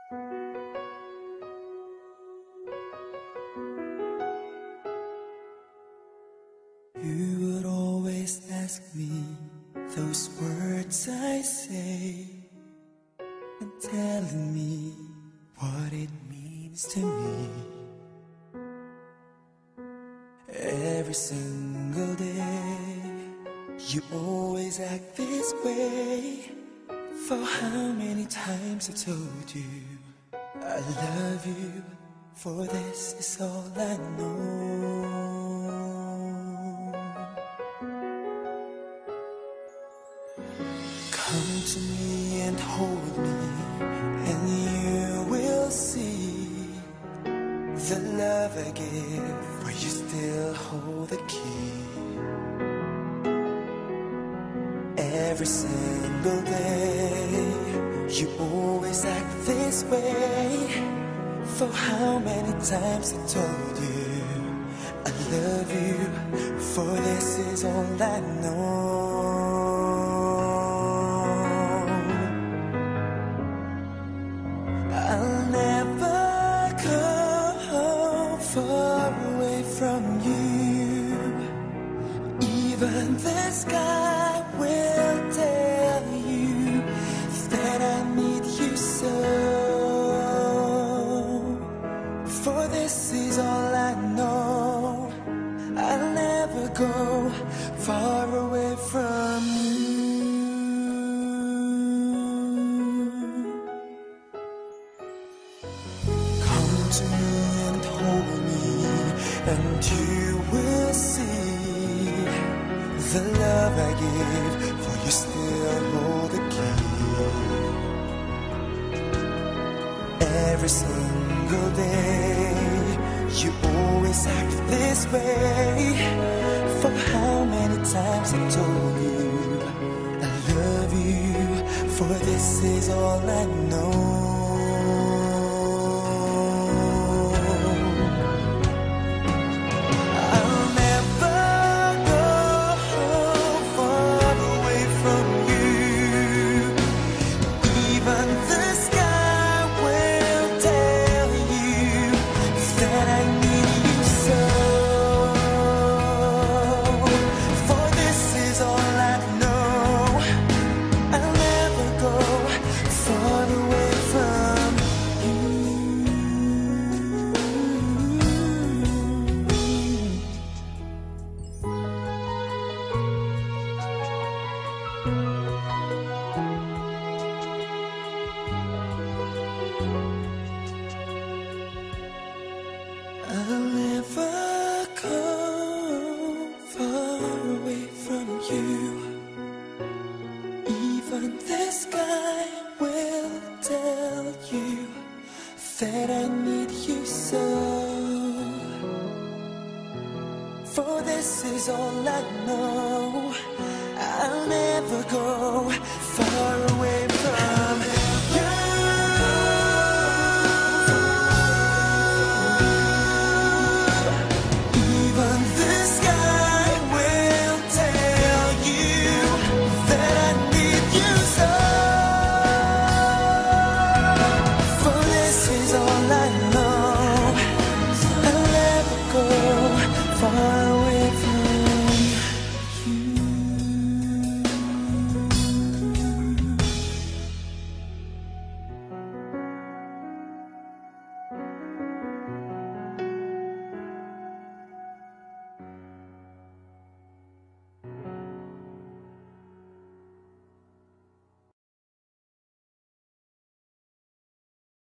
You would always ask me those words I say, and telling me what it means to me. Every single day, you always act this way. For how many times I told you I love you, for this is all I know. Come to me and hold me, and you will see the love I give, for you still hold the key. Every single day, you always act this way. For how many times I told you I love you, for this is all I know. I'll never go far away from you. Even the sky will tell you that I need you so. For this is all I know. I'll never go far away from you. Come to me and hold me, and you will see the love I give, for you still hold the key. Every single day, you always act this way. For how many times I told you I love you, for this is all I know. I'll never go far away from you. Even the sky will tell you that I need you so. For this is all I know. I'll never go